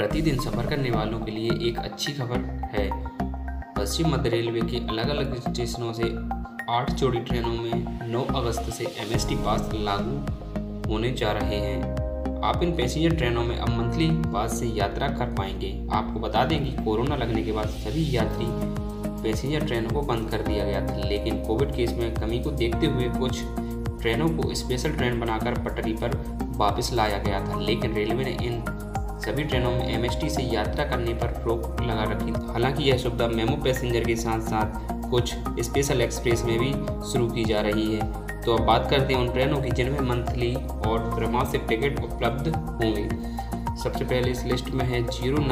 प्रतिदिन सफ़र करने वालों के लिए एक अच्छी खबर है। पश्चिम मध्य रेलवे के अलग अलग स्टेशनों से 8 जोड़ी ट्रेनों में 9 अगस्त से एमएसटी पास लागू होने जा रहे हैं। आप इन पैसेंजर ट्रेनों में अब मंथली पास से यात्रा कर पाएंगे। आपको बता दें कि कोरोना लगने के बाद सभी यात्री पैसेंजर ट्रेनों को बंद कर दिया गया था, लेकिन कोविड केस में कमी को देखते हुए कुछ ट्रेनों को स्पेशल ट्रेन बनाकर पटरी पर वापस लाया गया था। लेकिन रेलवे ने इन सभी ट्रेनों में एमएसटी से यात्रा करने पर रोक लगा रखी थी। हालांकि यह सुविधा मेमो पैसेंजर के साथ साथ कुछ स्पेशल एक्सप्रेस में भी शुरू की जा रही है। तो अब बात करते हैं उन ट्रेनों की जिनमें मंथली और त्रैमासिक टिकट उपलब्ध होंगे। सबसे पहले इस लिस्ट में है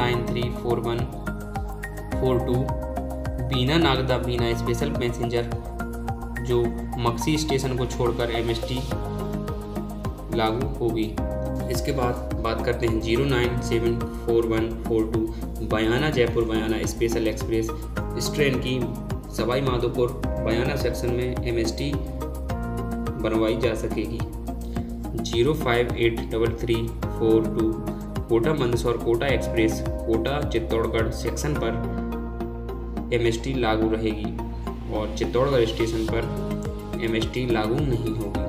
0934142 बीना नागदा बीना स्पेशल पैसेंजर, जो मक्सी स्टेशन को छोड़कर एमएसटी लागू होगी। इसके बाद बात करते हैं 0974142 बयाना जयपुर बयाना स्पेशल एक्सप्रेस। इस ट्रेन की सवाई माधोपुर बयाना सेक्शन में एमएसटी बनवाई जा सकेगी। 0583342 कोटा मंदसौर कोटा एक्सप्रेस कोटा चित्तौड़गढ़ सेक्शन पर एमएसटी लागू रहेगी और चित्तौड़गढ़ स्टेशन पर एमएसटी लागू नहीं होगी।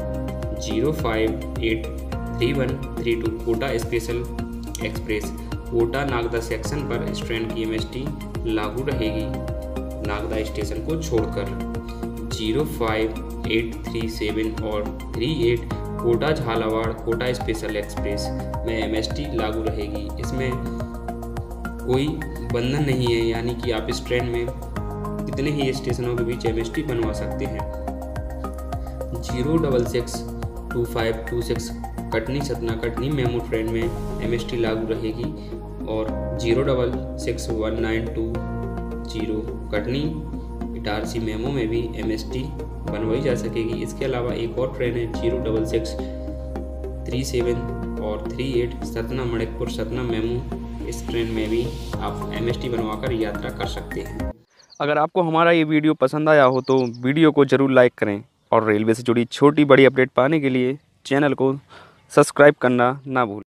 0583132 Kota special express Kota Nagda section पर इस ट्रेन की एमएसटी लागू रहेगी नागदा स्टेशन को छोड़कर। 05837 और 38 कोटा झालावाड़ कोटा स्पेशल एक्सप्रेस में एमएसटी लागू रहेगी। इसमें कोई बंधन नहीं है, यानी कि आप इस ट्रेन में कितने ही स्टेशनों के बीच एमएसटी बनवा सकते हैं। 0662526 कटनी सतना कटनी मेमू ट्रेन में एमएसटी लागू रहेगी और 0661920 कटनी इटारसी मेमो में भी एमएसटी बनवाई जा सकेगी। इसके अलावा एक और ट्रेन है 06637 और 38 सतना मणिकपुर सतना मेमू। इस ट्रेन में भी आप एमएसटी बनवाकर यात्रा कर सकते हैं। अगर आपको हमारा ये वीडियो पसंद आया हो तो वीडियो को ज़रूर लाइक करें और रेलवे से जुड़ी छोटी बड़ी अपडेट पाने के लिए चैनल को सब्सक्राइब करना ना भूलें।